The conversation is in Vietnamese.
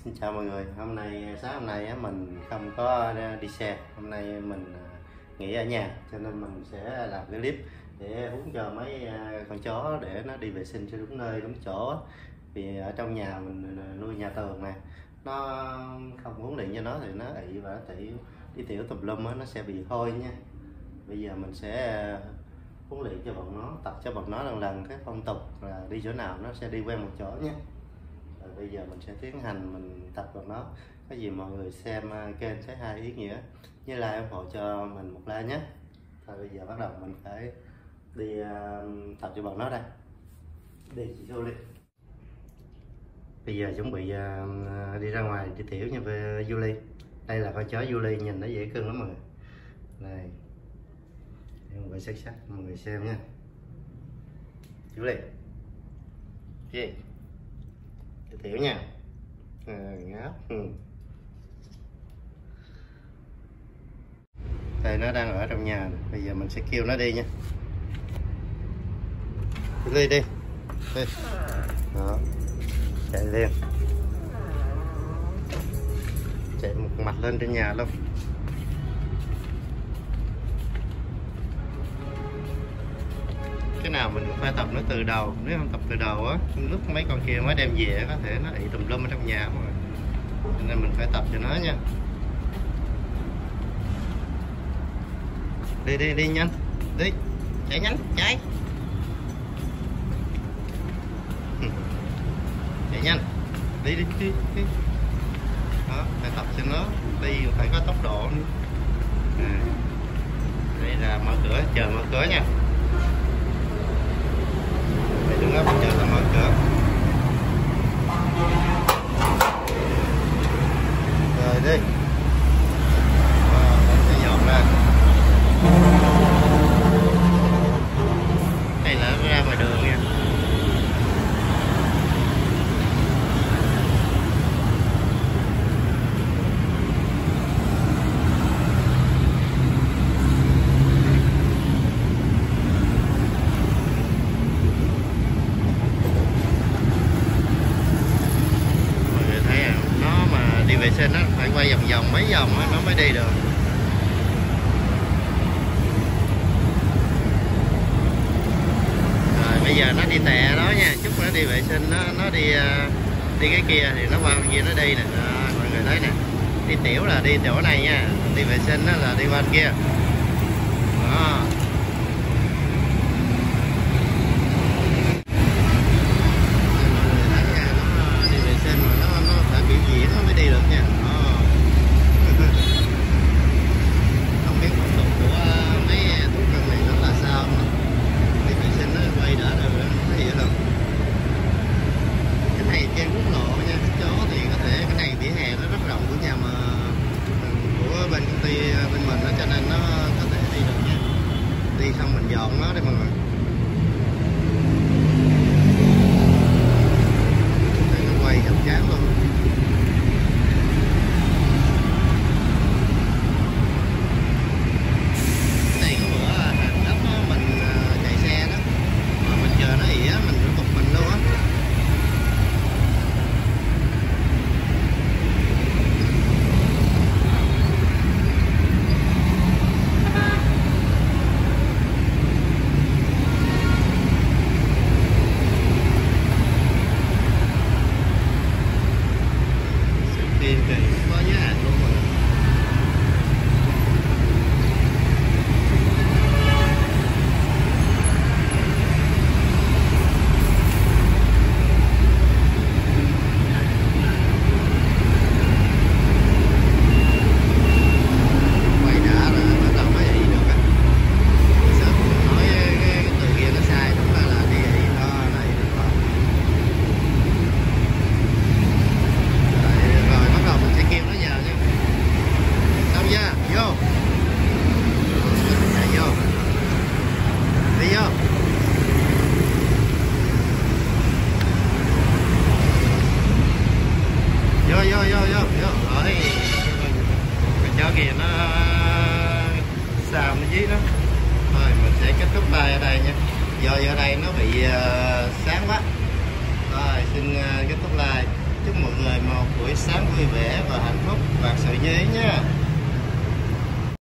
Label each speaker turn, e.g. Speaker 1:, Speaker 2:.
Speaker 1: Xin chào mọi người. Sáng hôm nay mình không có đi xe. Hôm nay mình nghỉ ở nhà cho nên mình sẽ làm cái clip để huấn cho mấy con chó để nó đi vệ sinh cho đúng nơi đúng chỗ. Vì ở trong nhà mình nuôi nhà tường nè, nó không huấn luyện cho nó thì nó ị và nó đi tiểu tùm lum nó sẽ bị hôi nha. Bây giờ mình sẽ huấn luyện cho bọn nó, tập cho bọn nó lần cái phong tục là đi chỗ nào nó sẽ đi quen một chỗ nhé. Bây giờ mình sẽ tiến hành mình tập vào nó. Có gì mọi người xem kênh thấy hay ý nghĩa nhớ like ủng hộ cho mình một like nhé. Thôi bây giờ bắt đầu mình phải đi tập cho bọn nó đây. Đi chị vô đi. Bây giờ chuẩn bị đi ra ngoài đi tiểu nha với Julie. Đây là con chó Julie, nhìn nó dễ cưng lắm mọi người. Này, mọi người sắc mọi người xem nha. Julie gì tiểu nha, ngáp. Đây nó đang ở trong nhà. Bây giờ mình sẽ kêu nó đi nha. Đi đi đó, chạy liền, chạy một mặt lên trên nhà luôn. Cái nào mình cũng phải tập nó từ đầu, nếu không tập từ đầu á, lúc mấy con kia mới đem về có thể nó ị tùm lum ở trong nhà mà, cho nên mình phải tập cho nó nha. Đi đi đi nhanh, đi chạy nhanh, chạy chạy nhanh, đi đi đi, đi. Đó, phải tập cho nó đi, phải có tốc độ nữa. Đây là mở cửa, chờ mở cửa nha. Đừng có chờ tao mở cửa. Rồi đi. Nó sẽ dọn ra. Đây là nó ra ngoài đường nha. Vệ sinh nó phải quay vòng vòng mấy vòng nó mới đi được. Rồi bây giờ nó đi tè đó nha, chút nó đi vệ sinh, nó đi cái kia thì nó qua bên kia nó đi nè. Mọi người thấy nè, đi tiểu là đi chỗ này nha, đi vệ sinh là đi qua bên kia đó. Bên mình đó, cho nên nó có thể đi được nha. Đi xong mình dọn nó đây mọi người. Đây nó quay dọc chán luôn. Đây có bữa hàng đắp mình chạy xe đó, mà mình chờ nó ỉa mình phải bực mình luôn á. Có giá hàng luôn rồi. Quay đã rồi bắt đầu mới ị được á. Sợ nói cái từ kia nó sai, đúng là đi ị đó là ị được rồi. Rồi bắt đầu mình sẽ kêu nó vào nha. Xong chưa? Vô. Chạy vô. Đi vô. Vô vô vô vô vô. Rồi. Cái chó kìa nó xào nó dí đó. Thôi mình sẽ kết thúc bài ở đây nha. Do ở đây nó bị sáng quá. Rồi xin kết thúc like. Chúc mọi người một buổi sáng vui vẻ và hạnh phúc và sự như ý nha.